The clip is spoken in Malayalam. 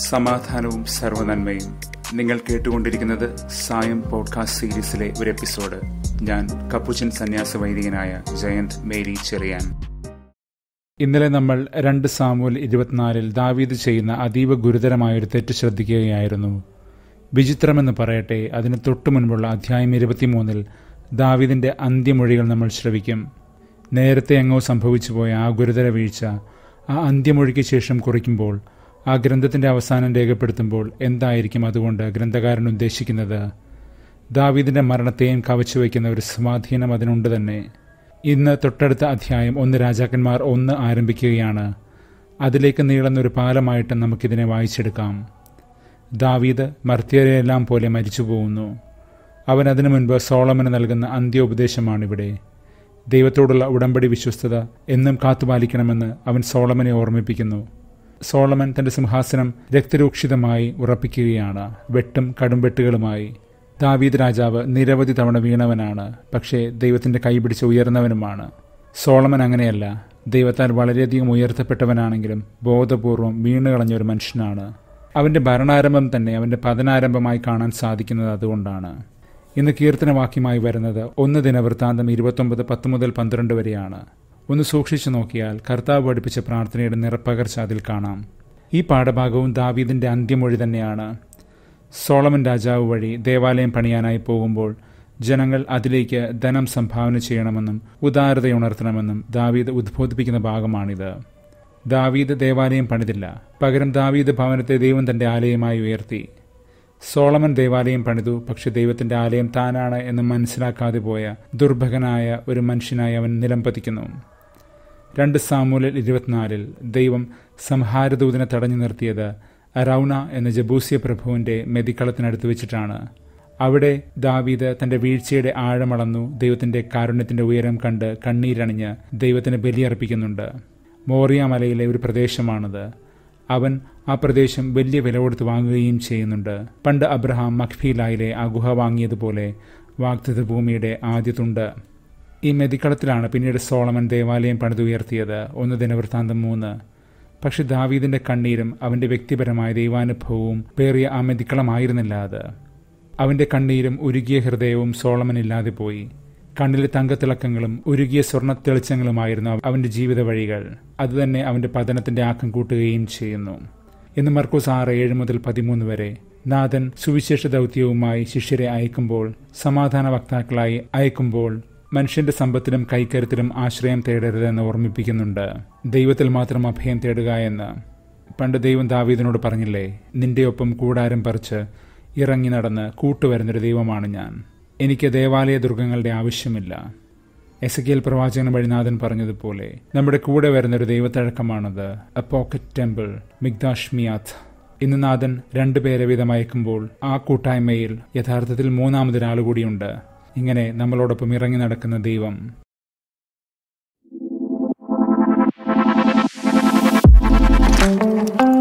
സമാധാനവും സർവ്വനന്മയും. നിങ്ങൾ കേട്ടുകൊണ്ടിരിക്കുന്നത് സായം പോഡ്കാസ്റ്റ് സീരീസിലെ ഒരു എപ്പിസോഡ്. ഞാൻ കപ്പുച്ചൻ സന്യാസ വൈദികനായ ജയന്ത് മേരി ചെറിയാൻ. ഇന്നലെ നമ്മൾ 2 സാമുവേൽ 24 ദാവീദ് ചെയ്യുന്ന അതീവ ഗുരുതരമായൊരു തെറ്റ് ശ്രദ്ധിക്കുകയായിരുന്നു. വിചിത്രമെന്ന് പറയട്ടെ, അതിന് തൊട്ടു മുൻപുള്ള അധ്യായം 23 ദാവീദിന്റെ അന്ത്യമൊഴികൾ നമ്മൾ ശ്രവിക്കും. നേരത്തെ എങ്ങോ സംഭവിച്ചു പോയ ആ ഗുരുതര വീഴ്ച ആ അന്ത്യമൊഴിക്ക് ശേഷം കുറിക്കുമ്പോൾ, ആ ഗ്രന്ഥത്തിന്റെ അവസാനം രേഖപ്പെടുത്തുമ്പോൾ എന്തായിരിക്കും അതുകൊണ്ട് ഗ്രന്ഥകാരൻ ഉദ്ദേശിക്കുന്നത്? ദാവീദിന്റെ മരണത്തെയും കവച്ചു വയ്ക്കുന്ന ഒരു സ്വാധീനം അതിനുണ്ട് തന്നെ. ഇന്ന് തൊട്ടടുത്ത അധ്യായം 1 രാജാക്കന്മാർ 1 ആരംഭിക്കുകയാണ്. അതിലേക്ക് നീളുന്നൊരു പാലമായിട്ട് നമുക്കിതിനെ വായിച്ചെടുക്കാം. ദാവീദ് മർത്യരെയെല്ലാം പോലെ മരിച്ചു പോകുന്നു. അവൻ അതിനു മുൻപ് സോളമന് നൽകുന്ന അന്ത്യോപദേശമാണിവിടെ. ദൈവത്തോടുള്ള ഉടമ്പടി വിശ്വസ്തത എന്നും കാത്തുപാലിക്കണമെന്ന് അവൻ സോളമനെ ഓർമ്മിപ്പിക്കുന്നു. സോളമൻ തന്റെ സിംഹാസനം രക്തരൂക്ഷിതമായി ഉറപ്പിക്കുകയാണ്, വെട്ടും കടുംവെട്ടുകളുമായി. ദാവീദ് രാജാവ് നിരവധി തവണ വീണവനാണ്, പക്ഷേ ദൈവത്തിന്റെ കൈപിടിച്ച് ഉയർന്നവനുമാണ്. സോളമൻ അങ്ങനെയല്ല. ദൈവത്താൽ വളരെയധികം ഉയർത്തപ്പെട്ടവനാണെങ്കിലും ബോധപൂർവം വീണുകളഞ്ഞൊരു മനുഷ്യനാണ്. അവന്റെ ഭരണാരംഭം തന്നെ അവന്റെ പതനാരംഭമായി കാണാൻ സാധിക്കുന്നത് അതുകൊണ്ടാണ്. ഇന്ന് കീർത്തനവാക്യമായി വരുന്നത് 1 ദിനവൃത്താന്തം 29:10-12 വരെയാണ്. ഒന്ന് സൂക്ഷിച്ചു നോക്കിയാൽ കർത്താവ് പഠിപ്പിച്ച പ്രാർത്ഥനയുടെ നിറപ്പകർച്ച അതിൽ കാണാം. ഈ പാഠഭാഗവും ദാവീദിന്റെ അന്ത്യമൊഴി തന്നെയാണ്. സോളമൻ രാജാവ് വഴി ദേവാലയം പണിയാനായി പോകുമ്പോൾ ജനങ്ങൾ അതിലേക്ക് ധനം സംഭാവന ചെയ്യണമെന്നും ഉദാരതയുണർത്തണമെന്നും ദാവീദ് ഉദ്ബോധിപ്പിക്കുന്ന ഭാഗമാണിത്. ദാവീദ് ദേവാലയം പണിതില്ല. പകരം ദാവീദ് ഭവനത്തെ ദൈവം തന്റെ ആലയമായി ഉയർത്തി. സോളമൻ ദേവാലയം പണിതു, പക്ഷെ ദൈവത്തിന്റെ ആലയം താനാണ് എന്ന് മനസ്സിലാക്കാതെ പോയ ദുർഭകനായ ഒരു മനുഷ്യനായി അവൻ നിലംപതിക്കുന്നു. 2 സാമുവേൽ 24 ദൈവം സംഹാരദൂതനെ തടഞ്ഞു നിർത്തിയത് അരൗന എന്ന ജബൂസ്യ പ്രഭുവിന്റെ മെതിക്കളത്തിനടുത്ത് വെച്ചിട്ടാണ്. അവിടെ ദാവീദ് തന്റെ വീഴ്ചയുടെ ആഴമളന്നു ദൈവത്തിന്റെ കാരുണ്യത്തിന്റെ ഉയരം കണ്ട് കണ്ണീരണിഞ്ഞ് ദൈവത്തിന് ബലിയർപ്പിക്കുന്നുണ്ട്. മോറിയ മലയിലെ ഒരു പ്രദേശമാണത്. അവൻ ആ പ്രദേശം വലിയ വില കൊടുത്ത് വാങ്ങുകയും ചെയ്യുന്നുണ്ട്. പണ്ട് അബ്രഹാം മഖ്ഫീലായിലെ ആ ഗുഹ വാങ്ങിയതുപോലെ വാഗ്ദത്ത ഭൂമിയുടെ ആദ്യ തുണ്ട്. ഈ മെതിക്കളത്തിലാണ് പിന്നീട് സോളമൻ ദേവാലയം പണിതുയർത്തിയത്. 1 ദിനവൃത്താന്തം 3. പക്ഷെ ദാവീദിന്റെ കണ്ണീരും അവന്റെ വ്യക്തിപരമായ ദൈവാനുഭവവും പേറിയ ആ മെതിക്കളമായിരുന്നില്ല അത്. അവന്റെ കണ്ണീരും ഉരുകിയ ഹൃദയവും സോളമനില്ലാതെ പോയി. കണ്ണിലെ തങ്കത്തിളക്കങ്ങളും ഉരുകിയ സ്വർണ്ണ തെളിച്ചങ്ങളുമായിരുന്നു അവന്റെ ജീവിത വഴികൾ. അതുതന്നെ അവന്റെ പതനത്തിന്റെ ആക്കം കൂട്ടുകയും ചെയ്യുന്നു. ഇന്ന് മർക്കോസ് 6:7-13 വരെ നാഥൻ സുവിശേഷ ദൗത്യവുമായി ശിഷ്യരെ അയക്കുമ്പോൾ, സമാധാന വക്താക്കളായി അയക്കുമ്പോൾ മനുഷ്യന്റെ സമ്പത്തിലും കൈക്കരുത്തിലും ആശ്രയം തേടരുതെന്ന് ഓർമ്മിപ്പിക്കുന്നുണ്ട്. ദൈവത്തിൽ മാത്രം അഭയം തേടുക എന്ന്. പണ്ട് ദൈവം ദാവീദിനോട് പറഞ്ഞില്ലേ, നിന്റെ ഒപ്പം കൂടാരം പറിച്ച് ഇറങ്ങി നടന്ന് കൂട്ടുവരുന്നൊരു ദൈവമാണ് ഞാൻ, എനിക്ക് ദേവാലയ ദുർഗങ്ങളുടെ ആവശ്യമില്ല. എസെക്കിയേൽ പ്രവാചകൻ വഴി നാഥൻ പറഞ്ഞതുപോലെ നമ്മുടെ കൂടെ വരുന്നൊരു ദൈവത്തഴക്കമാണത്, എ പോക്കറ്റ് ടെമ്പിൾ, മിഗ്ദാഷ് മിയാത്ത്. ഇന്ന് നാഥൻ 2 പേരെ വീതം അയക്കുമ്പോൾ ആ കൂട്ടായ്മയിൽ യഥാർത്ഥത്തിൽ 3-മതൊരാൾ കൂടിയുണ്ട്. ഇങ്ങനെ നമ്മളോടൊപ്പം ഇറങ്ങി നടക്കുന്ന ദൈവം.